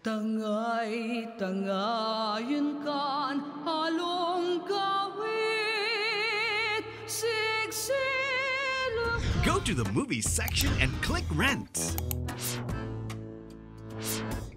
Tangay-tangayin kan halong kawit sigsila. Go to the movies section and click Rent.